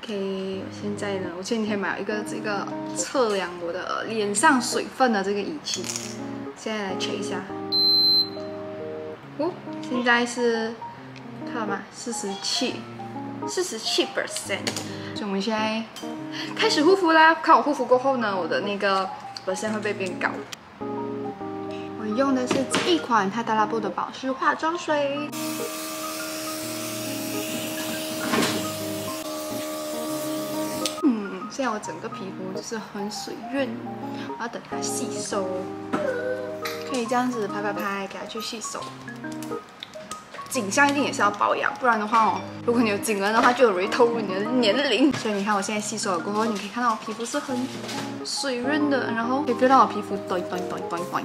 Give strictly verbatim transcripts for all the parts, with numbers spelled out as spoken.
OK， 现在呢，我前几天买了一个这个测量我的脸上水分的这个仪器，现在来 check 一下。哦，现在是看到吗？四十七，四十七 percent。所以我们现在开始护肤啦。看我护肤过后呢，我的那个 percent 会不会变高？我用的是这一款泰达拉布的保湿化妆水。 现在我整个皮肤就是很水润，我要等它吸收，可以这样子拍拍拍，给它去吸收。颈项一定也是要保养，不然的话哦，如果你有颈纹的话，就很容易透露你的年龄。所以你看我现在吸收了过后，你可以看到我皮肤是很水润的，然后可以 feel 到我皮肤短短短短短，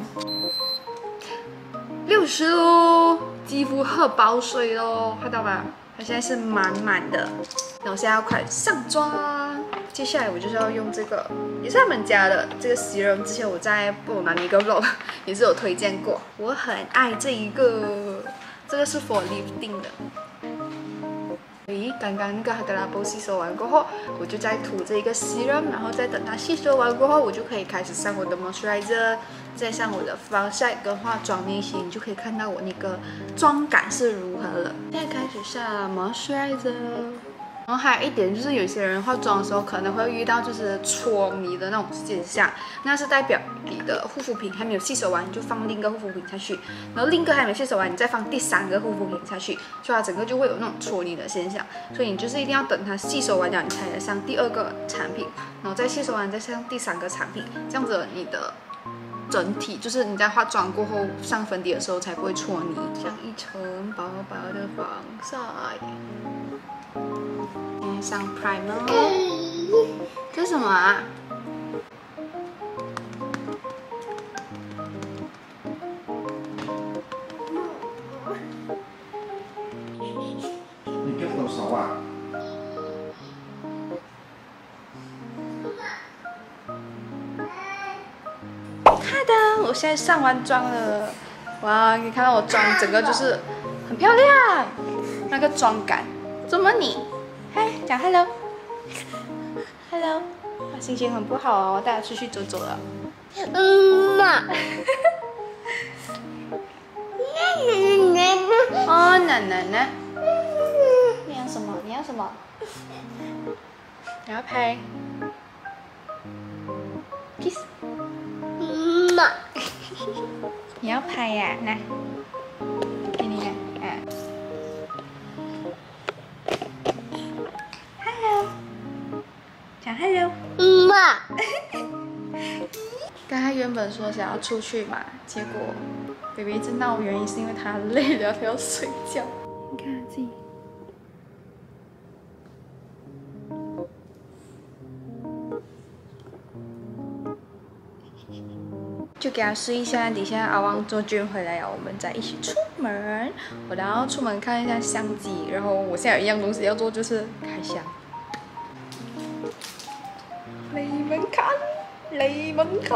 六十喽，肌肤喝饱水喽，看到吗？它现在是满满的。那我现在要快上妆。 接下来我就是要用这个，也是他们家的这个 serum。之前我在布鲁南尼一个 vlog 也是有推荐过，我很爱这一个，这个是 for lifting 的。诶，刚刚那个哈德拉布吸收完过后，我就再涂这一个 serum， 然后再等它吸收完过后，我就可以开始上我的 moisturizer， 再上我的防晒跟化妆那些，你就可以看到我那个妆感是如何了。现在开始上 moisturizer。 然后还有一点就是，有些人化妆的时候可能会遇到就是搓泥的那种现象，那是代表你的护肤品还没有吸收完，你就放另一个护肤品下去，然后另一个还没吸收完，你再放第三个护肤品下去，所以它整个就会有那种搓泥的现象。所以你就是一定要等它吸收完了，你才能上第二个产品，然后再吸收完再上第三个产品，这样子你的整体就是你在化妆过后上粉底的时候才不会搓泥，像一层薄薄的防晒。 上 primer， 这是什么啊？ 你跟我熟啊？ 好的，我现在上完妆了，哇，你看到我妆整个就是很漂亮，那个妆感。怎么你？嗨，讲 hello，hello， 我心情很不好哦，我带他出去走走了。嗯嘛。哦，奶奶呢？你要什么？你要什么？你要拍 kiss。嘛。你要拍呀？来，给你看，哎。 讲 hello， 嗯嘛。刚才原本说想要出去嘛，结果 baby 一直闹，原因是因为他累了，他要睡觉。你看自己，就给他睡一下。等一下阿旺做卷回来了，我们再一起出门。我然后出门看一下相机，然后我现在有一样东西要做，就是开箱。 你们看，你们看，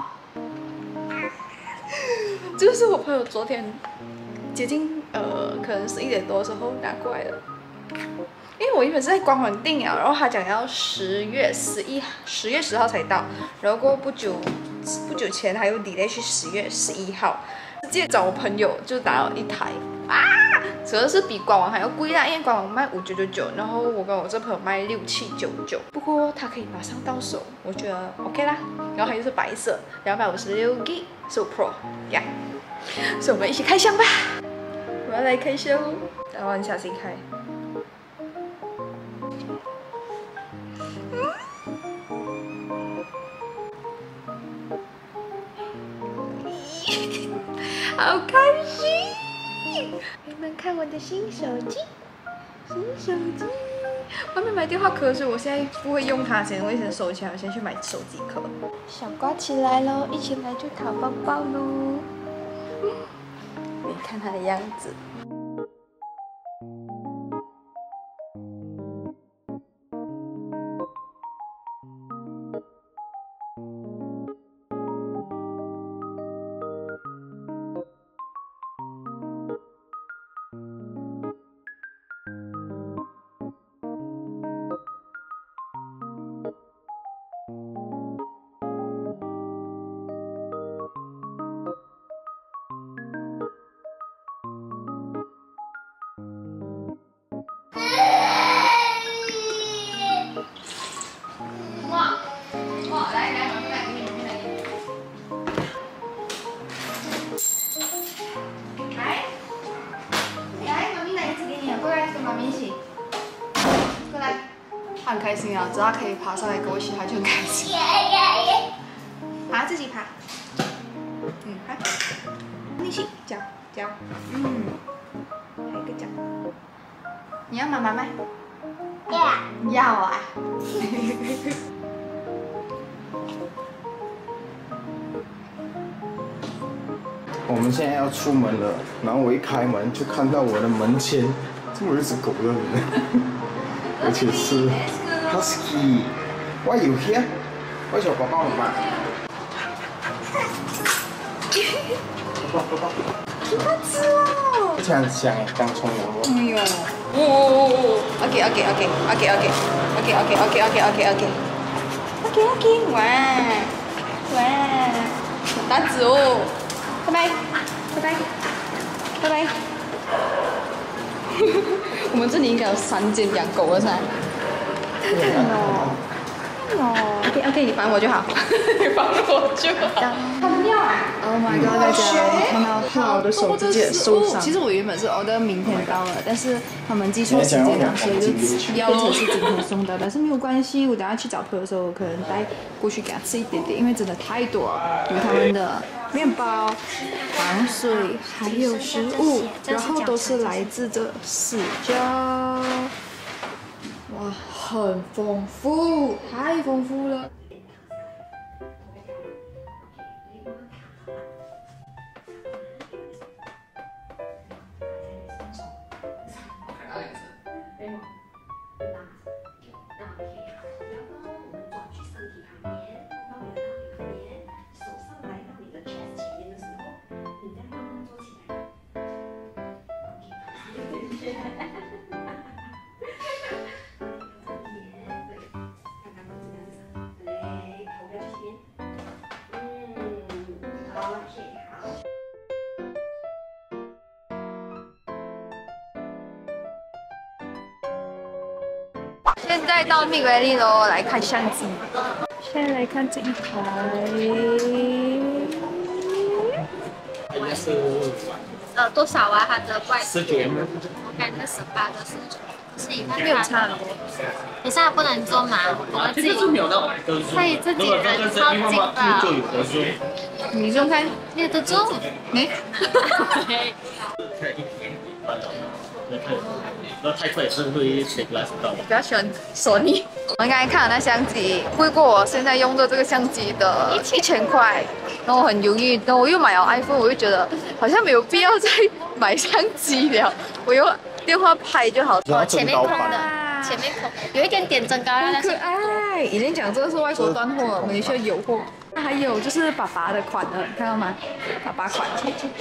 这个是我朋友昨天接近呃，可能是一点多的时候拿过来的。因为我原本是在官网订了，然后他讲要十月十一、十月十号才到，然后过不久不久前还有 delay 去十月十一号，直接找我朋友就打了一台啊，主要是比官网还要贵啦，因为官网卖五九九九，然后我跟我这朋友卖六七九九，不过它可以马上到手，我觉得 OK 啦。然后它又是白色，两百五十六 G 是 Pro 呀，所以我们一起开箱吧。我要来开箱哦，然后你小心开。 好开心！你们看我的新手机，新手机。外面买电话壳，所以我现在不会用它，先我先收起来，我先去买手机壳。小挂起来喽，一起来去淘包包喽！你看它的样子。 他很开心啊，只要可以爬上来跟我一起，他就很开心。爬自己爬，嗯，爬，你去脚脚，嗯，还有一个脚，你要妈妈吗？要，要啊。 我们现在要出门了，然后我一开门就看到我的门前这么有一只狗在里面，而且是 Husky。Why you here？ 为什么爸爸妈妈？爸爸爸爸。好吃哦！这样香哎，当葱油哦。 哎呦，哦哦哦 ，OK OK OK OK OK OK OK OK OK OK OK OK OK， 哇哇，很大只哦。 拜拜，拜拜，拜拜。我们这里应该有三间养狗了噻。看看哦，看哦。OK OK， 你烦我就好，你烦我就好。很妙啊 ！Oh my god， 大家看到他的手直接受伤。其实我原本是 order 明天到了，但是他们寄错时间了，所以就要求是今天送到。但是没有关系，我等下去找朋友的时候，我可能带过去给他吃一点点，因为真的太多了，有他们的。 面包、糖水，还有食物，然后都是来自这四家。哇，很丰富，太丰富了。现在到蜜月丽喽，来看相机。现在来看这一台。 这是呃多少啊？它的外十九 M， 我感觉十八的十九，是你看没有差很多。 等下不能做嘛，我们自己是没有的， 可以自己人超近吧？ 就有的做。 你就看， 你的做？ 你。 那太快是会切不来到。 比较喜欢索尼。我们刚才看的那相机贵过我现在用的这个相机的一千块，然后我很犹豫，然后我又买了 iPhone， 我就觉得好像没有必要再买相机了，我用电话拍就好。 哦，前面空的，前面空，有一点点增高了。 很可爱。已经讲这个是外国断货，马来西亚有货。那还有就是爸爸的款的，看到吗？爸爸款。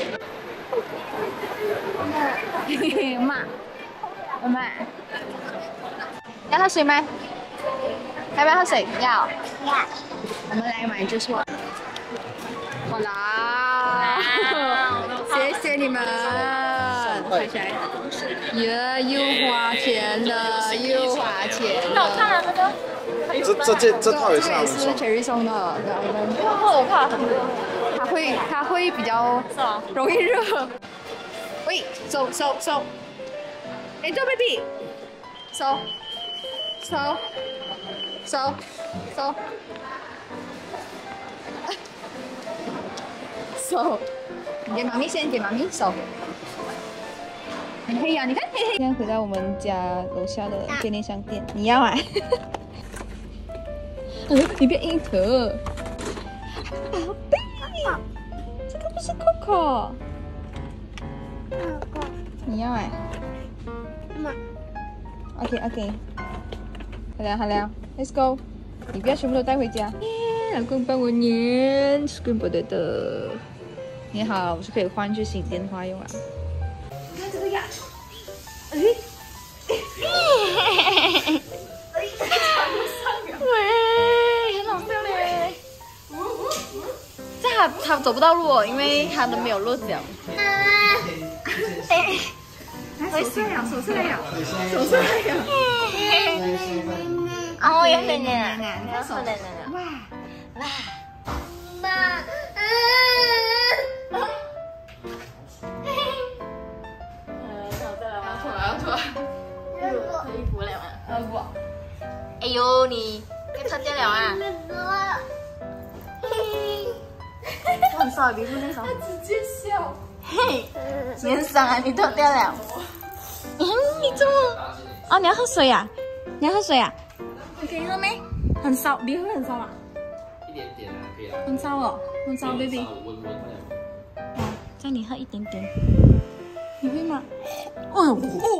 妈。 妈妈，要喝水吗？要不要喝水？要。要。我们来买就是我。好啦，谢谢你们。看起来，耶，又花钱了，又花钱了。好看啊，这个。 这这件这套也是这也是 Cherry 送的，然后我怕很热，它会它会比较容易热。喂，收收收。 哎，对 ，baby， 收，收，收，收，收，你给妈咪先，给妈咪收。很黑呀，你看黑黑。现在回到我们家楼下的便利商店，你要啊？哎，你别硬扯。宝贝，这个不是 Coco。你要啊？ OK OK， 好了好了 ，Let's go， 你不要全部都带回家。耶，老公帮我粘 Screenboard 的，你好，我是可以换去新电话用啊。你看这个呀，哎，喂，很好笑嘞。这他他走不到路哦，因为他都没有落脚。手势了，手势了，手势了。 哦，有点点，有手点点。 哇哇妈，嗯，呃，好再来，要出来，要出来。又脱衣服了吗？呃不。 哎呦，你被脱掉了啊！我很少，皮肤那时候。他直接笑。嘿，你很伤啊，你脱掉了。嗯，你怎么？哦，你要喝水呀？你要喝水呀？你可以喝没？很烧，皮肤很烧啊。 一点点啊，可以啦。 很烧哦，很烧 ，baby。 温温的。 叫你喝一点点。你会吗？哦哦